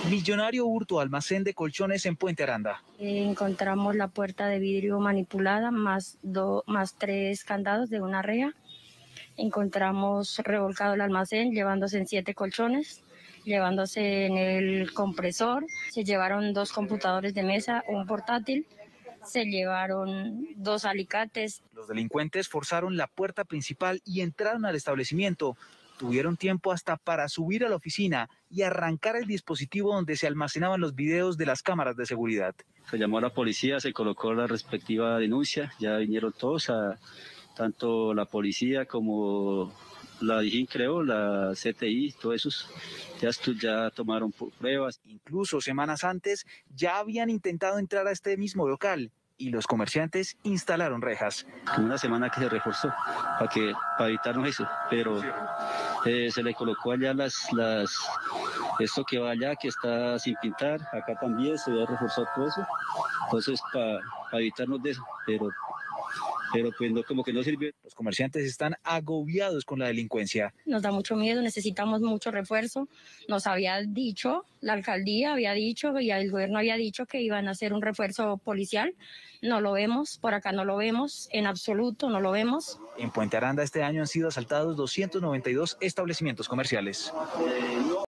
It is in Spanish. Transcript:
Millonario hurto a almacén de colchones en Puente Aranda. Encontramos la puerta de vidrio manipulada, más 3 candados de una rea. Encontramos revolcado el almacén, llevándose en 7 colchones, llevándose en el compresor. Se llevaron 2 computadores de mesa, un portátil. Se llevaron 2 alicates. Los delincuentes forzaron la puerta principal y entraron al establecimiento. Tuvieron tiempo hasta para subir a la oficina y arrancar el dispositivo donde se almacenaban los videos de las cámaras de seguridad. Se llamó a la policía, se colocó la respectiva denuncia, ya vinieron todos, tanto la policía como la DIJÍN, creo, la CTI, todos esos ya tomaron pruebas. Incluso semanas antes ya habían intentado entrar a este mismo local y los comerciantes instalaron rejas. Una semana que se reforzó para evitarnos eso, pero se le colocó allá esto que va allá, que está sin pintar, acá también se va a reforzar todo eso, entonces para evitarnos de eso, pero pues no, como que no sirvió. Los comerciantes están agobiados con la delincuencia. Nos da mucho miedo, necesitamos mucho refuerzo. Nos había dicho, la alcaldía había dicho y el gobierno había dicho que iban a hacer un refuerzo policial. No lo vemos, por acá no lo vemos, en absoluto no lo vemos. En Puente Aranda este año han sido asaltados 292 establecimientos comerciales.